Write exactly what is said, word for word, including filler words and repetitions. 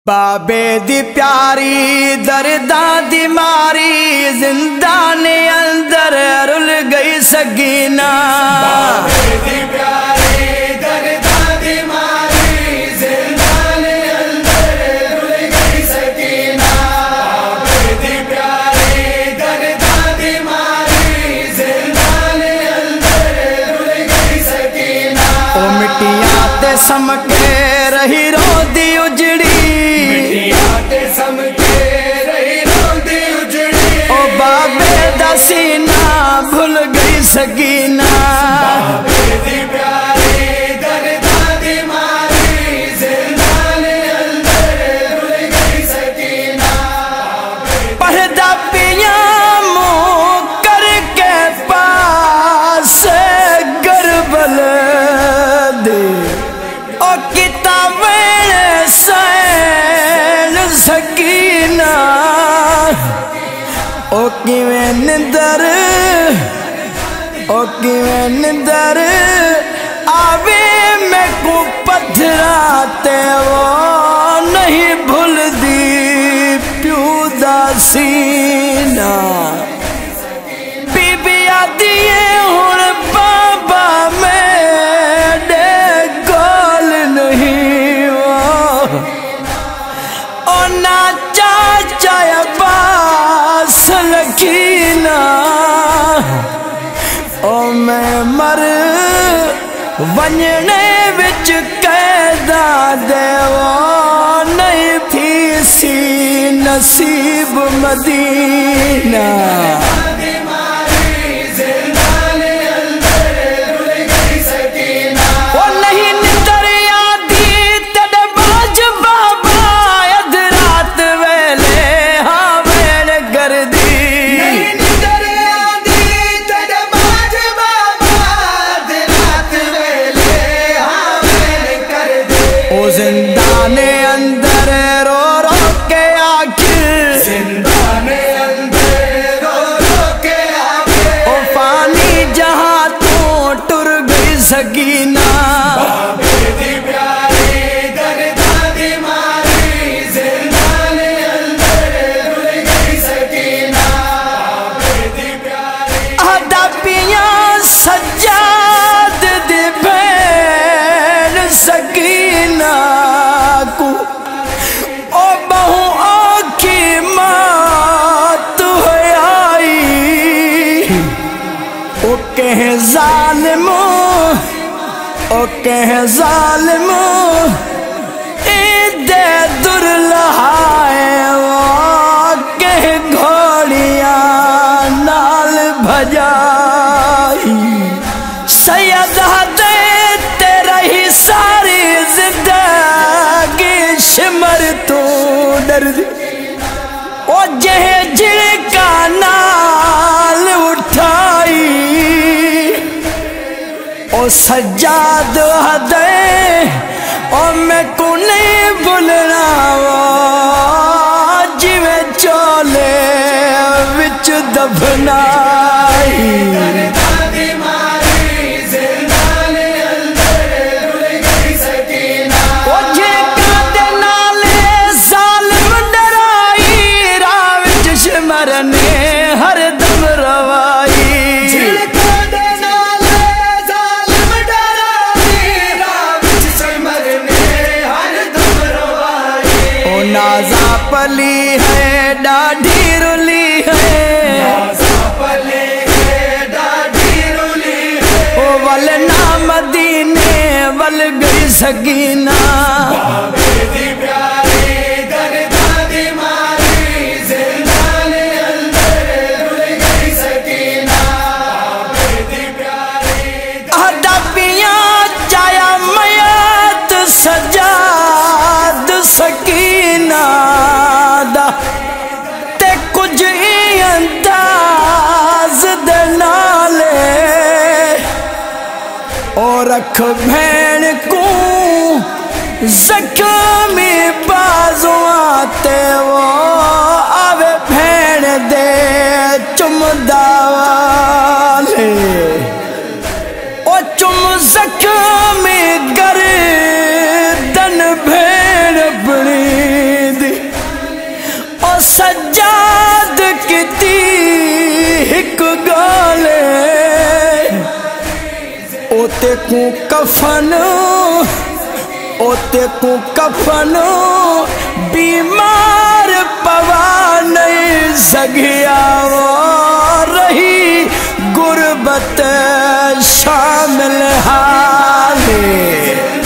بابے دی پیاری درداں دی ماری زندان اندر رل گئی سکینہ بابے دی پیاری درداں دی ماری زندان اندر رل گئی سکینہ بابے دی پیاری درداں دی ماری زندان اندر رل گئی سکینہ او مٹیاں تے سمکے رہی رو دی اجڑی سینہ بھول گئی سکینہ بابے دی پیاری درداں دی ماری زندان اندر رل گئی سکینہ پردہ پیاں منہ کر کے پاس گربل دے او کتابیں سین سکینہ او کیویں نندر او کیویں نندر آوے میں کو پتھراتے وہ نہیں بھول دی پیو دا سینہ بی بی آدیے ہن بابا میرے گول نہیں وہ او نا چاچا سلکینہ او میں مر ونجنے وچ قیداں دے وہ نہیں تھی سی نصیب مدینہ زندان اندر رو رو کے آخر زندان اندر رو رو کے آخر او فانی جہاں تو ٹر گئی سکینہ بابے دی پیاری درداں دی ماری زندان اندر رل گئی سکینہ بابے دی پیاری ادا پیاں سجاد دی بھین سکینہ کو او بہو آنکھی مات ہوئی آئی او کہیں ظالم او کہیں ظالم ایدے در لہائے وہ کہیں گھوڑیاں نال بھجائی سید حدے تیرا ہی ساری زندگی شمر تو درد او جہ جڑ کا نال اٹھائی او سجاد حدے او میں کو نہیں بھولنا وہ جویں چولے وچ دفنائی ہر دم روائی او نازا پلی ہے ڈاڈھی رلی ہے او ول نا مدینے ول گئی سکینہ بابے دی پیاری درداں دی ماری زندان اندر رل گئی سکینہ بابے دی پیاری ادا پیاں چایا میت سجاد سکینہ دا تے کچھ ہی انداز دے نالے اور رکھ بھین کو زخمی بازو آتے وہ آوے بھین دے چم داوالے او چم زخمی گردن بھین اپنی سجاد کتی ہک گالے اوتے کو کفن اوتے کو کفن بیمار پوا نہیں سگیا رہی غربت شامل حال